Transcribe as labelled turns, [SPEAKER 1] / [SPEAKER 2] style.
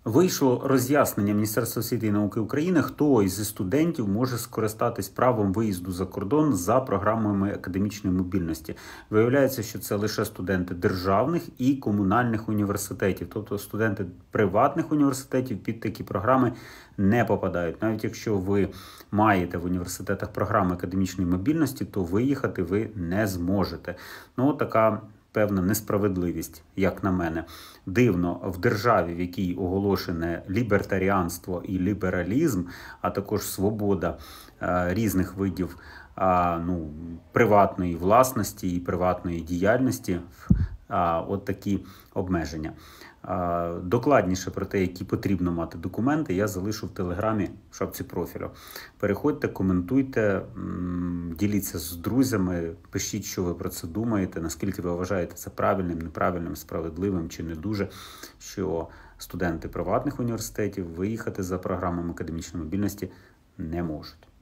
[SPEAKER 1] Вийшло роз'яснення Міністерства освіти і науки України, хто із студентів може скористатись правом виїзду за кордон за програмами академічної мобільності. Виявляється, що це лише студенти державних і комунальних університетів. Тобто студенти приватних університетів під такі програми не попадають. Навіть якщо ви маєте в університетах програми академічної мобільності, то виїхати ви не зможете. Ну, така певна несправедливість, як на мене. Дивно, в державі, в якій оголошене лібертаріанство і лібералізм, а також свобода різних видів приватної власності і приватної діяльності, от такі обмеження. Докладніше про те, які потрібно мати документи, я залишу в Телеграмі в шапці профілю. Переходьте, коментуйте, діліться з друзями, пишіть, що ви про це думаєте, наскільки ви вважаєте це правильним, неправильним, справедливим чи не дуже, що студенти приватних університетів виїхати за програмами академічної мобільності не можуть.